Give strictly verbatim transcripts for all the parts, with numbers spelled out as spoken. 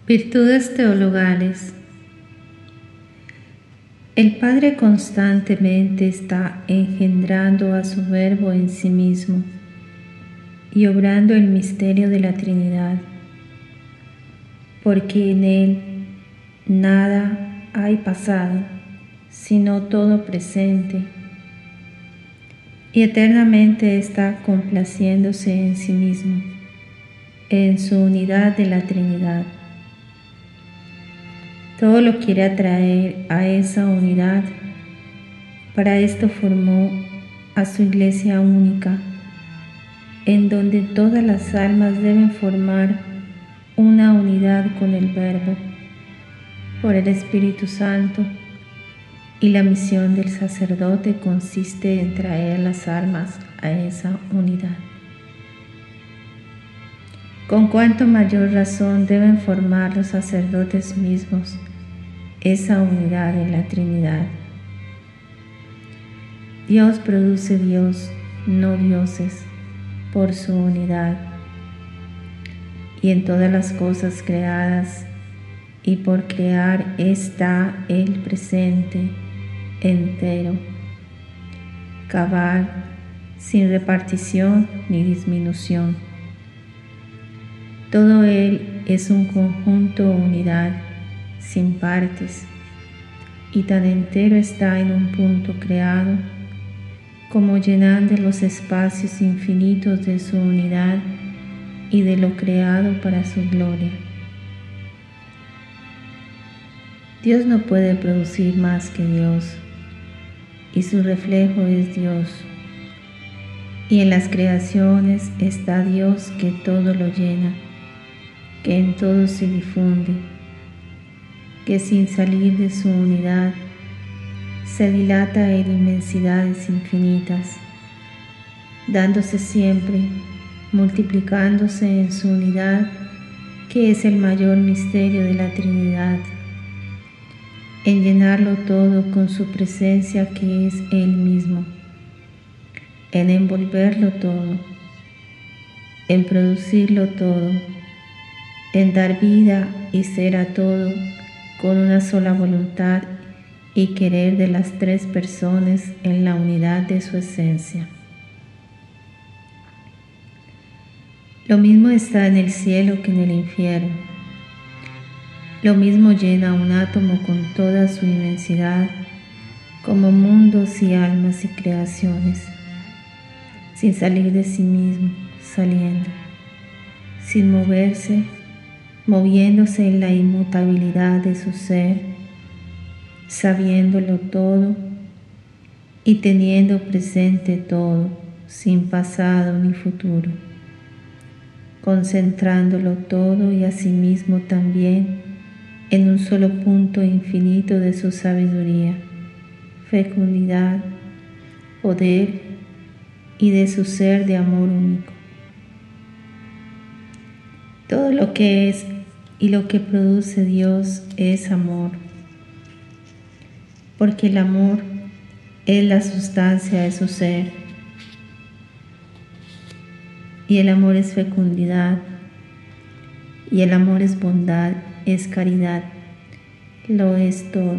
Virtudes teologales. El Padre constantemente está engendrando a su Verbo en sí mismo y obrando el misterio de la Trinidad, porque en Él nada hay pasado, sino todo presente, y eternamente está complaciéndose en sí mismo, en su unidad de la Trinidad. Todo lo quiere atraer a esa unidad. Para esto formó a su Iglesia única, en donde todas las almas deben formar una unidad con el Verbo, por el Espíritu Santo, y la misión del sacerdote consiste en traer las almas a esa unidad. Con cuánto mayor razón deben formar los sacerdotes mismos esa unidad en la Trinidad. Dios produce Dios, no dioses, por su unidad, y en todas las cosas creadas y por crear está el presente, entero, cabal, sin repartición ni disminución. Todo Él es un conjunto o unidad, sin partes, y tan entero está en un punto creado, como llenando los espacios infinitos de su unidad y de lo creado para su gloria. Dios no puede producir más que Dios, y su reflejo es Dios. Y en las creaciones está Dios que todo lo llena, que en todo se difunde, que sin salir de su unidad se dilata en inmensidades infinitas, dándose siempre, multiplicándose en su unidad, que es el mayor misterio de la Trinidad, en llenarlo todo con su presencia que es Él mismo, en envolverlo todo, en producirlo todo, en dar vida y ser a todo con una sola voluntad y querer de las tres personas en la unidad de su esencia. Lo mismo está en el cielo que en el infierno. Lo mismo llena un átomo con toda su inmensidad, como mundos y almas y creaciones, sin salir de sí mismo, saliendo, sin moverse, moviéndose en la inmutabilidad de su ser, sabiéndolo todo y teniendo presente todo, sin pasado ni futuro, concentrándolo todo y asimismo también en un solo punto infinito de su sabiduría, fecundidad, poder y de su ser de amor único. Todo lo que es y lo que produce Dios es amor, porque el amor es la sustancia de su ser, y el amor es fecundidad, y el amor es bondad, es caridad, lo es todo.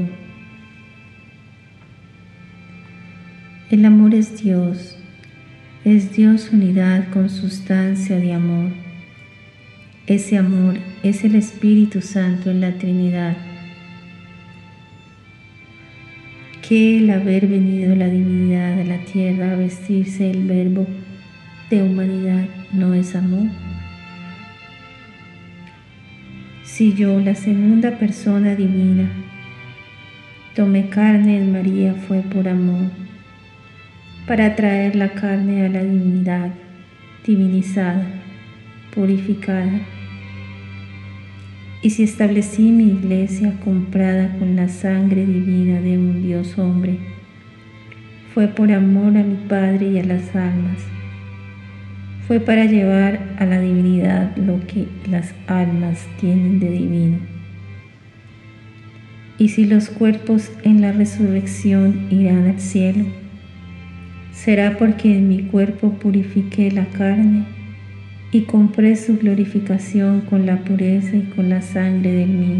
El amor es Dios, es Dios unidad con sustancia de amor. Ese amor es el Espíritu Santo en la Trinidad, que el haber venido la divinidad a la tierra a vestirse el Verbo de humanidad no es amor. Si yo, la segunda persona divina, tomé carne en María fue por amor, para traer la carne a la divinidad, divinizada, purificada. Y si establecí mi iglesia comprada con la sangre divina de un Dios hombre, fue por amor a mi Padre y a las almas. Fue para llevar a la divinidad lo que las almas tienen de divino. Y si los cuerpos en la resurrección irán al cielo, será porque en mi cuerpo purifiqué la carne y compré su glorificación con la pureza y con la sangre del mío.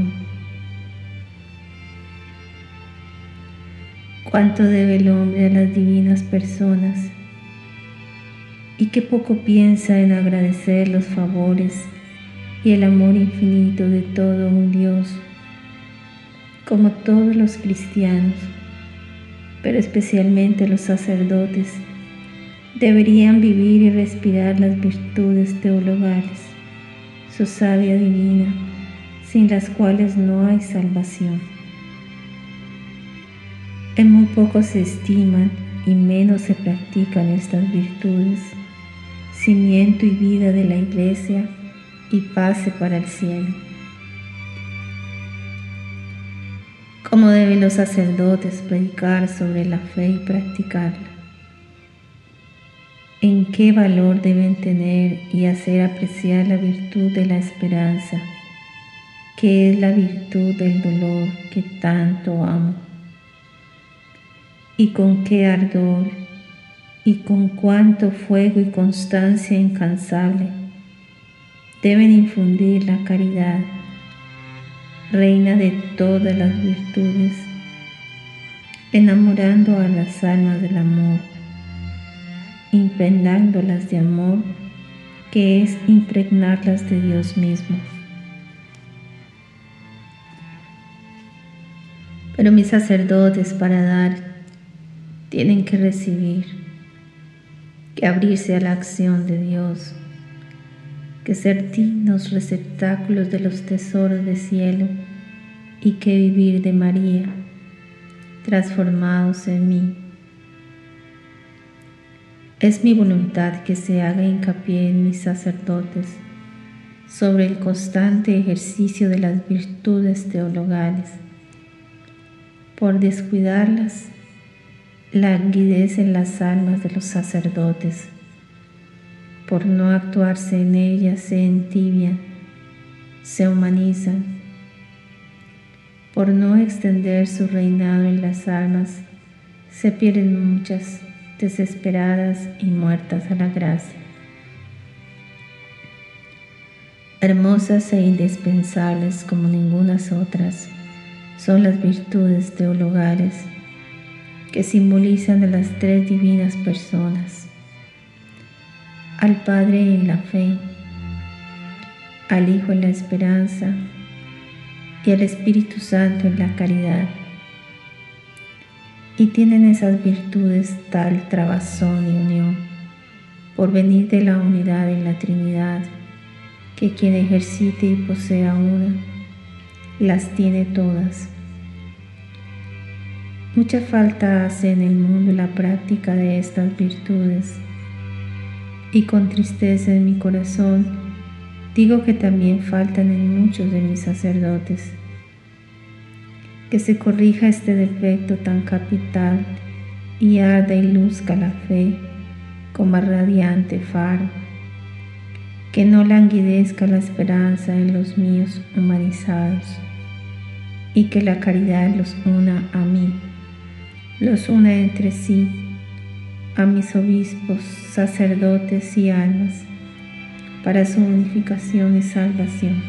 Cuánto debe el hombre a las divinas personas, y qué poco piensa en agradecer los favores y el amor infinito de todo un Dios. Como todos los cristianos, pero especialmente los sacerdotes, deberían vivir y respirar las virtudes teologales, su savia divina, sin las cuales no hay salvación. En muy poco se estiman y menos se practican estas virtudes, cimiento y vida de la Iglesia y pase para el cielo. ¿Cómo deben los sacerdotes predicar sobre la fe y practicarla? ¿En qué valor deben tener y hacer apreciar la virtud de la esperanza, que es la virtud del dolor que tanto amo? ¿Y con qué ardor y con cuánto fuego y constancia incansable deben infundir la caridad, reina de todas las virtudes, enamorando a las almas del amor, impregnándolas de amor, que es impregnarlas de Dios mismo? Pero mis sacerdotes, para dar, tienen que recibir, que abrirse a la acción de Dios, que ser dignos receptáculos de los tesoros del cielo y que vivir de María, transformados en mí. Es mi voluntad que se haga hincapié en mis sacerdotes sobre el constante ejercicio de las virtudes teologales. Por descuidarlas, languidecen las almas de los sacerdotes. Por no actuarse en ellas, se entibian, se humanizan. Por no extender su reinado en las almas, se pierden muchas, desesperadas y muertas a la gracia. Hermosas e indispensables como ningunas otras son las virtudes teologales, que simbolizan a las tres divinas personas: al Padre en la fe, al Hijo en la esperanza y al Espíritu Santo en la caridad. Y tienen esas virtudes tal trabazón y unión, por venir de la unidad en la Trinidad, que quien ejercite y posea una, las tiene todas. Mucha falta hace en el mundo la práctica de estas virtudes, y con tristeza en mi corazón digo que también faltan en muchos de mis sacerdotes. Que se corrija este defecto tan capital y arda y luzca la fe como radiante faro. Que no languidezca la esperanza en los míos humanizados, y que la caridad los una a mí, los una entre sí, a mis obispos, sacerdotes y almas, para su unificación y salvación.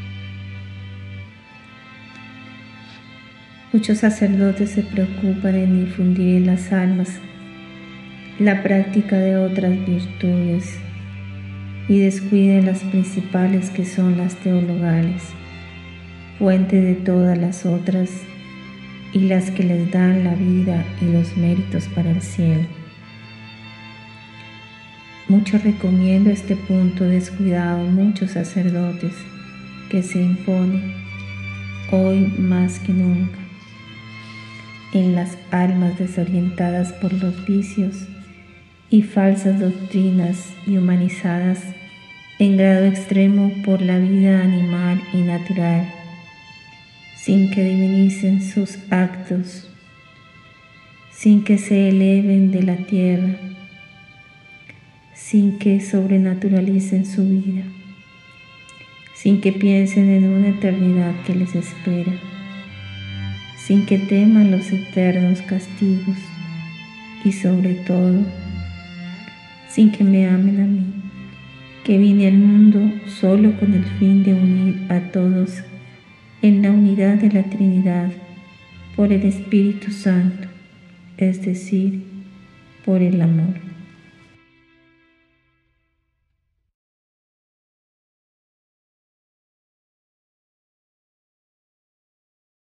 Muchos sacerdotes se preocupan en difundir en las almas la práctica de otras virtudes y descuidan las principales, que son las teologales, fuente de todas las otras y las que les dan la vida y los méritos para el cielo. Mucho recomiendo este punto descuidado a muchos sacerdotes, que se impone hoy más que nunca en las almas desorientadas por los vicios y falsas doctrinas y humanizadas en grado extremo por la vida animal y natural, sin que divinicen sus actos, sin que se eleven de la tierra, sin que sobrenaturalicen su vida, sin que piensen en una eternidad que les espera, sin que teman los eternos castigos y sobre todo, sin que me amen a mí, que vine al mundo solo con el fin de unir a todos en la unidad de la Trinidad por el Espíritu Santo, es decir, por el amor.